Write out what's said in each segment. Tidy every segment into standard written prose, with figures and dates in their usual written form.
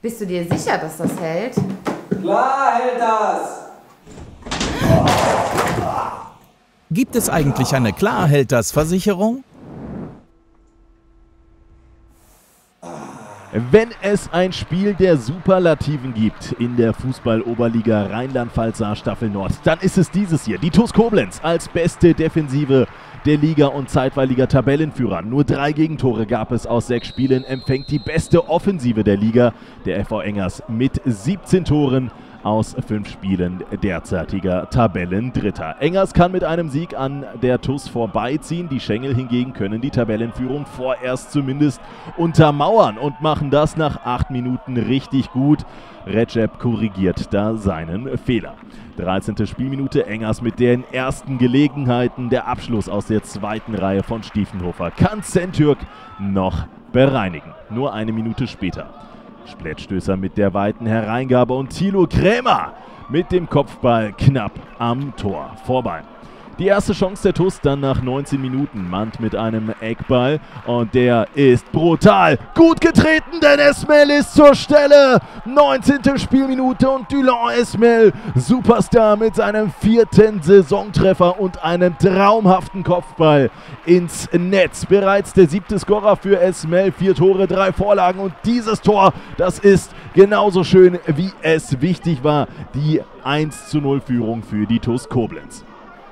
Bist du dir sicher, dass das hält? Klar hält das! Gibt es eigentlich eine Klar hält das Versicherung? Wenn es ein Spiel der Superlativen gibt in der Fußball-Oberliga Rheinland-Pfalz Staffel Nord, dann ist es dieses hier. Die TuS Koblenz als beste Defensive der Liga und zeitweiliger Tabellenführer. Nur 3 Gegentore gab es aus 6 Spielen, empfängt die beste Offensive der Liga, der FV Engers, mit 17 Toren aus 5 Spielen, derzeitiger Tabellendritter. Engers kann mit einem Sieg an der TuS vorbeiziehen. Die Schengel hingegen können die Tabellenführung vorerst zumindest untermauern und machen das nach 8 Minuten richtig gut. Recep korrigiert da seinen Fehler. 13. Spielminute, Engers mit den ersten Gelegenheiten. Der Abschluss aus der zweiten Reihe von Stiefenhofer kann Şentürk noch bereinigen. Nur eine Minute später. Splettstößer mit der weiten Hereingabe und Thilo Krämer mit dem Kopfball knapp am Tor vorbei. Die erste Chance der TuS dann nach 19 Minuten. Mand mit einem Eckball und der ist brutal. Gut getreten, denn Esmel ist zur Stelle. 19. Spielminute und Dylan Esmel, Superstar mit seinem 4. Saisontreffer und einem traumhaften Kopfball ins Netz. Bereits der 7. Scorer für Esmel, 4 Tore, 3 Vorlagen und dieses Tor, das ist genauso schön, wie es wichtig war. Die 1:0-Führung für die TuS Koblenz.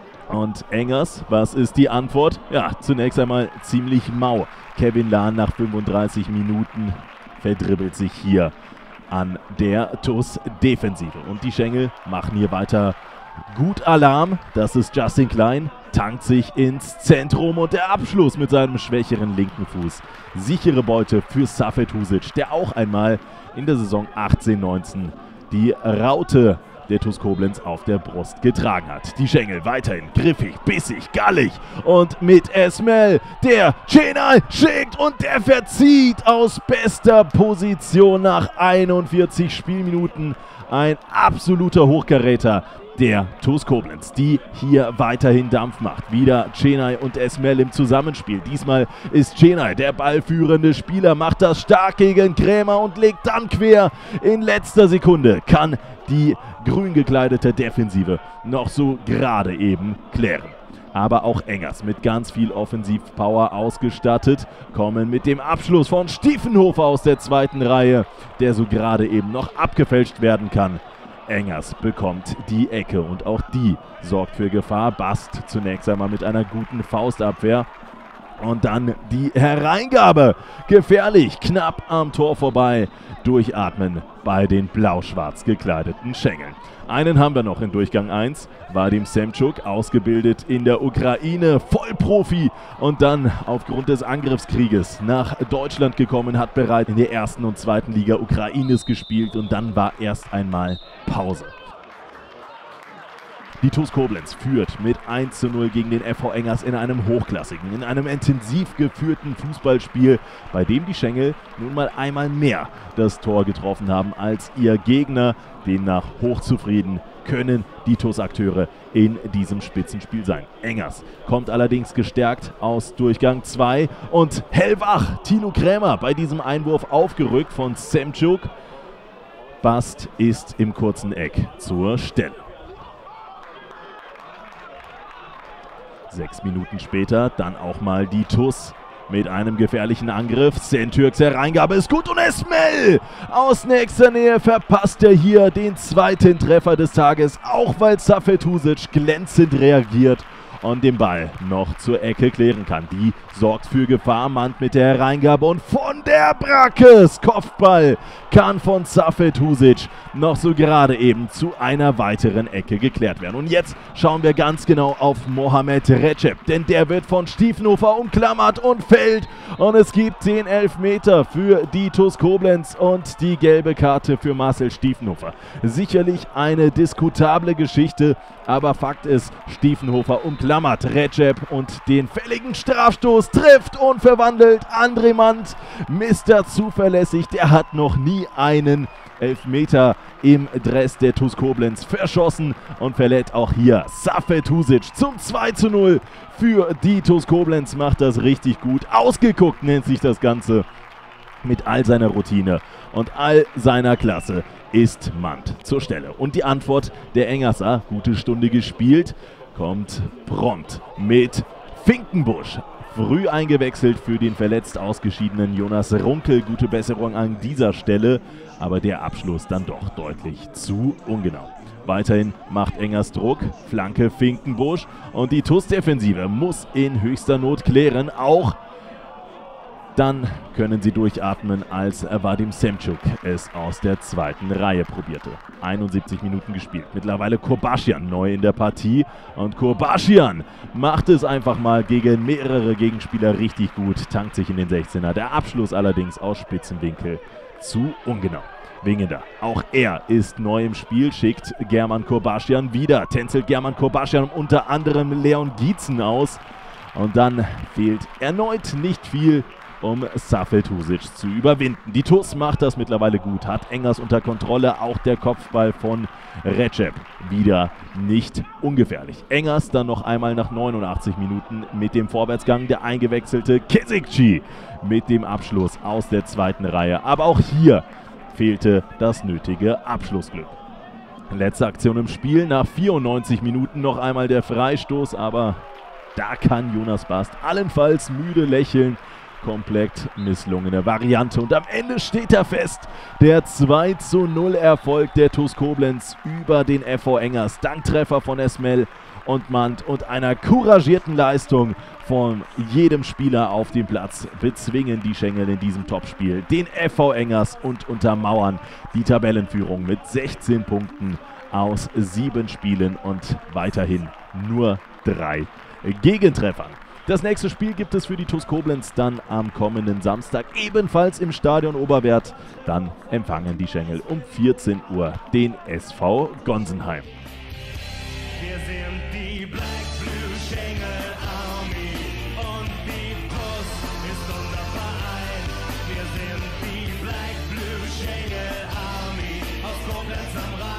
Und Engers, was ist die Antwort? Ja, zunächst einmal ziemlich mau. Kevin Lahn nach 35 Minuten verdribbelt sich hier an der TuS-Defensive. Und die Schengel machen hier weiter gut Alarm. Das ist Justin Klein, tankt sich ins Zentrum und der Abschluss mit seinem schwächeren linken Fuß. Sichere Beute für Safet Husic, der auch einmal in der Saison 18/19 die Raute der TuS Koblenz auf der Brust getragen hat. Die Schengel weiterhin griffig, bissig, gallig und mit Esmel, der Şenay schickt und der verzieht aus bester Position nach 41 Spielminuten. Ein absoluter Hochkaräter der TuS Koblenz, die hier weiterhin Dampf macht. Wieder Şenay und Esmel im Zusammenspiel. Diesmal ist Şenay der ballführende Spieler, macht das stark gegen Krämer und legt dann quer. In letzter Sekunde kann die grün gekleidete Defensive noch so gerade eben klären. Aber auch Engers mit ganz viel Offensivpower ausgestattet, kommen mit dem Abschluss von Stiefenhofer aus der zweiten Reihe, der so gerade eben noch abgefälscht werden kann. Engers bekommt die Ecke und auch die sorgt für Gefahr. Bast zunächst einmal mit einer guten Faustabwehr. Und dann die Hereingabe. Gefährlich, knapp am Tor vorbei. Durchatmen bei den blau-schwarz gekleideten Schengeln. Einen haben wir noch in Durchgang 1. Vadim Šemčuk, ausgebildet in der Ukraine, Vollprofi. Und dann aufgrund des Angriffskrieges nach Deutschland gekommen, hat bereits in der 1. und 2. Liga Ukraines gespielt. Und dann war erst einmal Pause. Die TuS Koblenz führt mit 1:0 gegen den FV Engers in einem hochklassigen, in einem intensiv geführten Fußballspiel, bei dem die Schengel nun mal einmal mehr das Tor getroffen haben als ihr Gegner. Demnach hochzufrieden können die TuS-Akteure in diesem Spitzenspiel sein. Engers kommt allerdings gestärkt aus Durchgang 2 und hellwach Thilo Krämer bei diesem Einwurf aufgerückt von Šemčuk. Bast ist im kurzen Eck zur Stelle. 6 Minuten später dann auch mal die TuS mit einem gefährlichen Angriff. Şentürks Hereingabe ist gut und Esmel aus nächster Nähe verpasst er hier den 2. Treffer des Tages, auch weil Safet Husic glänzend reagiert und den Ball noch zur Ecke klären kann. Die sorgt für Gefahr, Mand mit der Hereingabe und von der Brackes Kopfball kann von Safet Husic noch so gerade eben zu einer weiteren Ecke geklärt werden. Und jetzt schauen wir ganz genau auf Mohamed Recep, denn der wird von Stiefenhofer umklammert und fällt. Und es gibt den Elfmeter für die TuS Koblenz und die gelbe Karte für Marcel Stiefenhofer. Sicherlich eine diskutable Geschichte, aber Fakt ist, Stiefenhofer umklammert Recep und den fälligen Strafstoß trifft und verwandelt André Mand. Mr. Zuverlässig, der hat noch nie einen Elfmeter im Dress der TuS Koblenz verschossen und verlädt auch hier Safet Husic zum 2:0 für die TuS Koblenz. Macht das richtig gut. Ausgeguckt nennt sich das Ganze. Mit all seiner Routine und all seiner Klasse ist Mand zur Stelle. Und die Antwort der Engerser, gute Stunde gespielt, kommt prompt mit Finkenbusch. Früh eingewechselt für den verletzt ausgeschiedenen Jonas Runkel. Gute Besserung an dieser Stelle, aber der Abschluss dann doch deutlich zu ungenau. Weiterhin macht Engers Druck, Flanke Finkenbusch und die TuS-Defensive muss in höchster Not klären. Auch dann können sie durchatmen, als Vadim Semčuk es aus der zweiten Reihe probierte. 71 Minuten gespielt. Mittlerweile Kurbaschian neu in der Partie. Und Kurbaschian macht es einfach mal gegen mehrere Gegenspieler richtig gut. Tankt sich in den 16er. Der Abschluss allerdings aus Spitzenwinkel zu ungenau. Wingender, auch er ist neu im Spiel, schickt German Kurbaschian wieder. Tänzelt German Kurbaschian unter anderem Leon Gietzen aus. Und dann fehlt erneut nicht viel, um Safet Husic zu überwinden. Die TuS macht das mittlerweile gut, hat Engers unter Kontrolle, auch der Kopfball von Recep wieder nicht ungefährlich. Engers dann noch einmal nach 89 Minuten mit dem Vorwärtsgang, der eingewechselte Kesikci mit dem Abschluss aus der zweiten Reihe. Aber auch hier fehlte das nötige Abschlussglück. Letzte Aktion im Spiel, nach 94 Minuten noch einmal der Freistoß, aber da kann Jonas Bast allenfalls müde lächeln. Komplett misslungene Variante und am Ende steht er fest. Der 2:0 Erfolg der TuS Koblenz über den FV Engers. Danktreffer von Esmel und Mand und einer couragierten Leistung von jedem Spieler auf dem Platz bezwingen die Schengel in diesem Topspiel den FV Engers und untermauern die Tabellenführung mit 16 Punkten aus 7 Spielen und weiterhin nur 3 Gegentreffern. Das nächste Spiel gibt es für die TuS Koblenz dann am kommenden Samstag, ebenfalls im Stadion Oberwerth. Dann empfangen die Schengel um 14 Uhr den SV Gonsenheim. Wir sind die Black Blue Schengel Army und die TuS ist unser Verein. Wir sind die Black Blue Schengel Army aus Koblenz am Rhein.